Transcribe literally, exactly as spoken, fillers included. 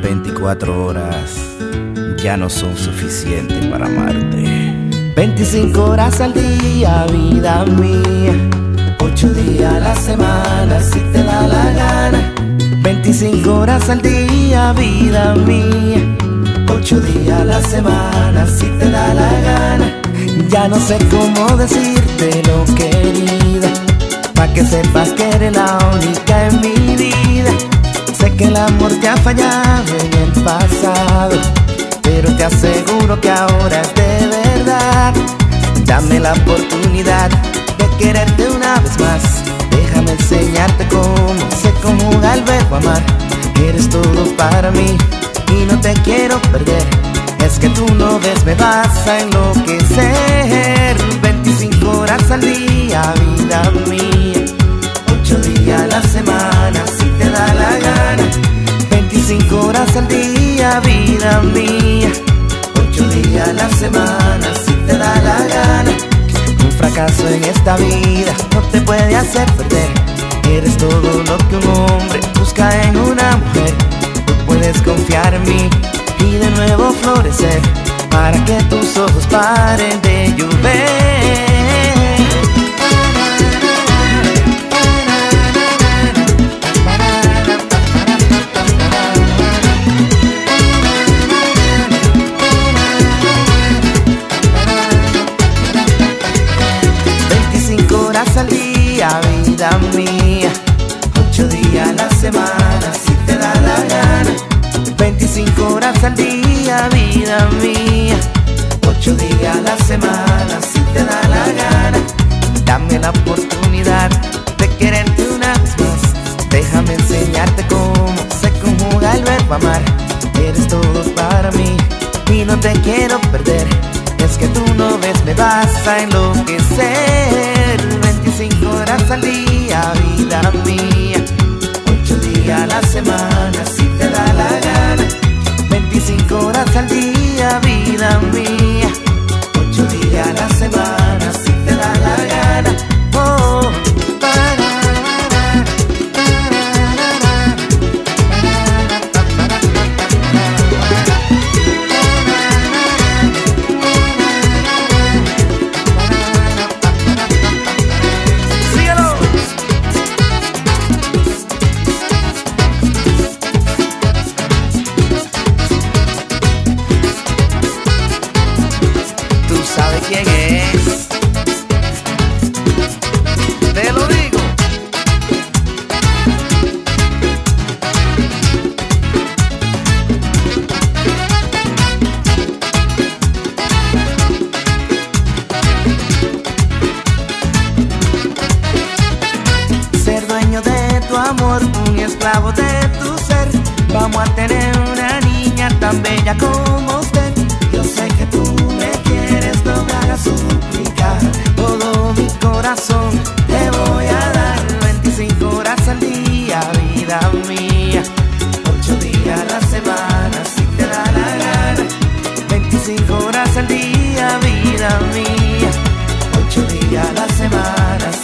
veinticuatro horas ya no son suficientes para amarte. veinticinco horas al día, vida mía, ocho días a la semana, si te da la gana. veinticinco horas al día, vida mía, ocho días a la semana, si te da la gana. Ya no sé cómo decírtelo, querida, pa' que sepas que eres la única en mi vida. Sé que el amor te ha fallado en el pasado, pero te aseguro que ahora es de verdad. Dame la oportunidad de quererte una vez más. Déjame enseñarte cómo se conjuga el verbo amar. Eres todo para mí y no te quiero perder. Es que tú no ves, me vas a enloquecer. veinticinco horas al día, vida mía, ocho días a la semana, si te da la gana. veinticinco horas al día, vida mía, ocho días a la semana, si te da la gana. Un fracaso en esta vida no te puede hacer perder. Eres todo lo que un hombre busca en una mujer. Tú puedes confiar en mí y de nuevo florecer, para que tus ojos paren de llover. veinticinco horas al día, vida mía, ocho días a la semana, si te da la gana. veinticinco horas al día, vida mía, ocho días a la semana, si te da la gana. Dame la oportunidad de quererte una vez más. Déjame enseñarte cómo se conjuga el verbo amar. Eres todo para mí y no te quiero perder. Es que tú no ves, me vas a enloquecer. veinticinco horas al día, vida mía, ocho días a la semana, si te da la gana. veinticinco horas al día, vida mía, ocho días a la semana, si te da la gana. Oh, ¿sabe quién es? Te lo digo. Ser dueño de tu amor, un esclavo de tu ser. Vamos a tener una niña tan bella como usted. Yo sé que tú me quieres, no me hagas suplicar. Todo mi corazón te voy a dar. veinticinco horas al día, vida mía, ocho días a la semana, si te da la gana. veinticinco horas al día, vida mía, ocho días a la semana,